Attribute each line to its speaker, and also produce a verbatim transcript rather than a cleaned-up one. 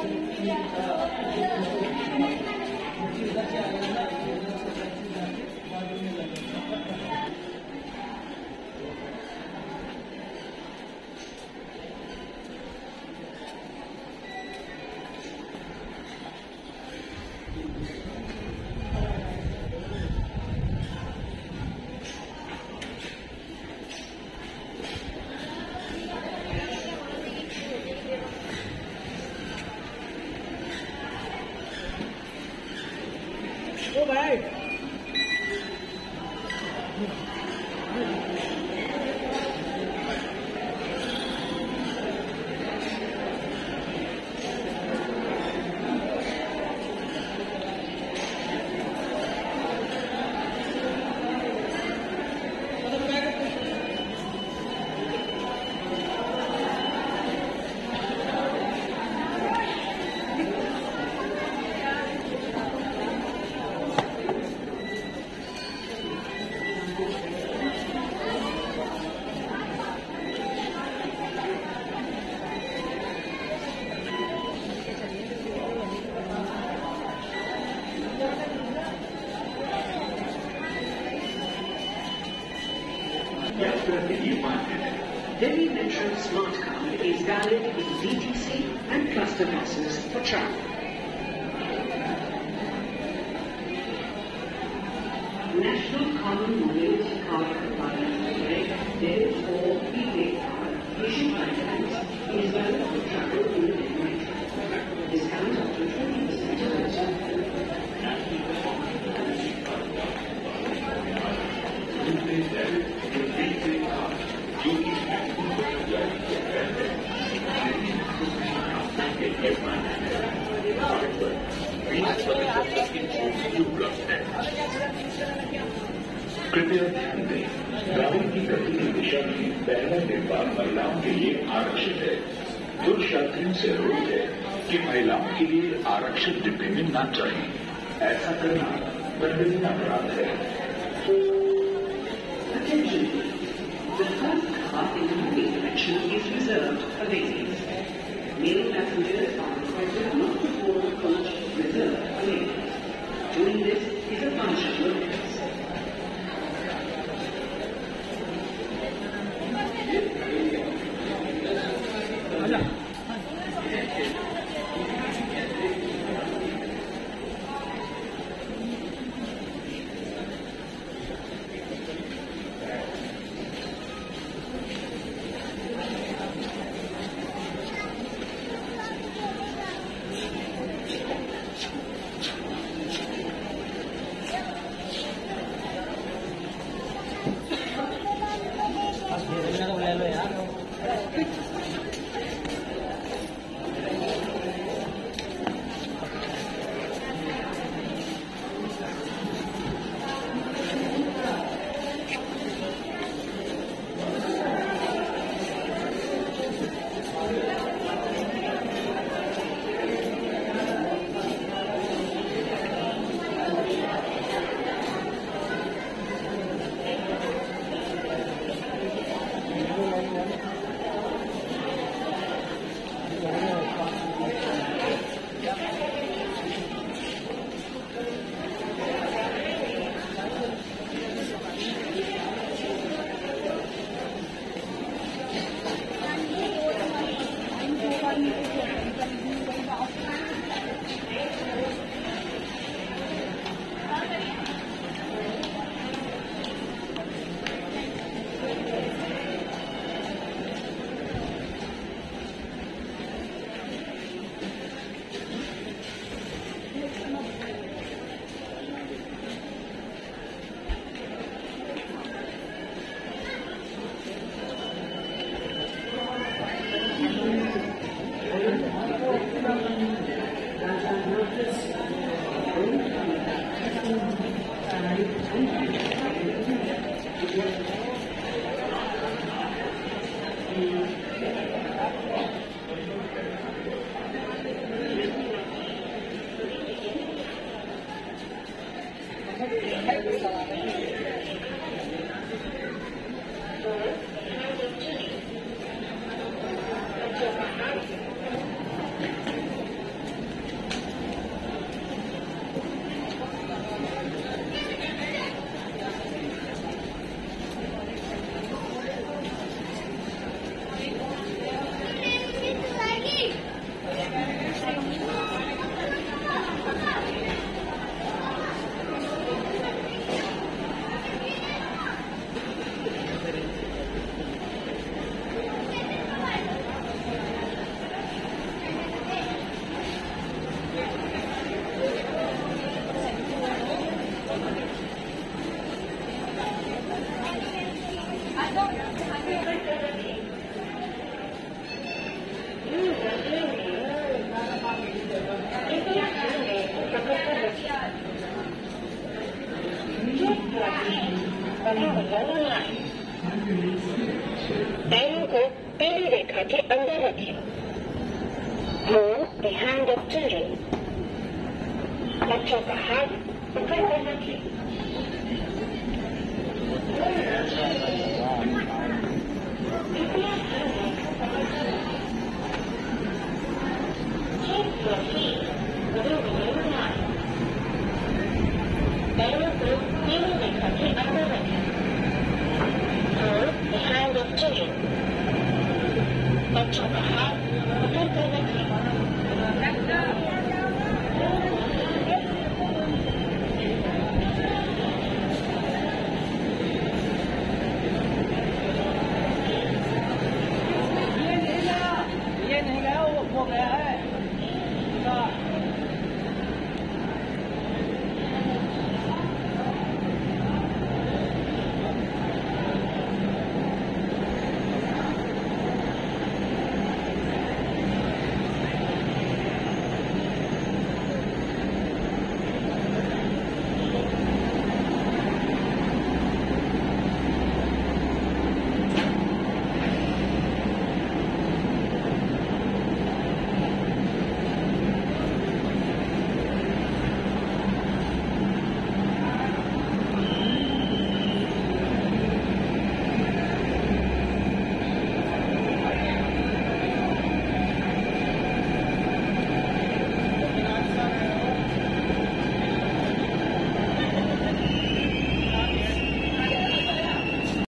Speaker 1: ओ भाई
Speaker 2: Delhi Metro Smart Card is valid in D T C and cluster buses for travel. National Common Mobility Card Compliance debit or prepaid card issued by banks is valid for travel in the Delhi Metro. Discount up to twenty percent.
Speaker 3: कृपया ध्यान दें, गाड़ी की गति की दिशा में पहला डिब्बा महिलाओं के लिए आरक्षित है। कुछ यात्रियों से अनुरोध है कि महिलाओं के लिए आरक्षित डिब्बे में न चढ़ें। ऐसा करना दंडनीय अपराध है।
Speaker 2: The first car in the moving section is reserved for ladies. Male passengers are requested not to board the coach reserved for ladies. Doing this is a punishable offence.
Speaker 1: आगे बढ़ाना है। पैरों को पीली रेखा के अंदर रखें। Hold the hand of children. बच्चों का हाथ ऊपर कर रखें। पैरों को पीली रेखा के अंदर रखें। Hold the hand of children. बच्चों का हाथ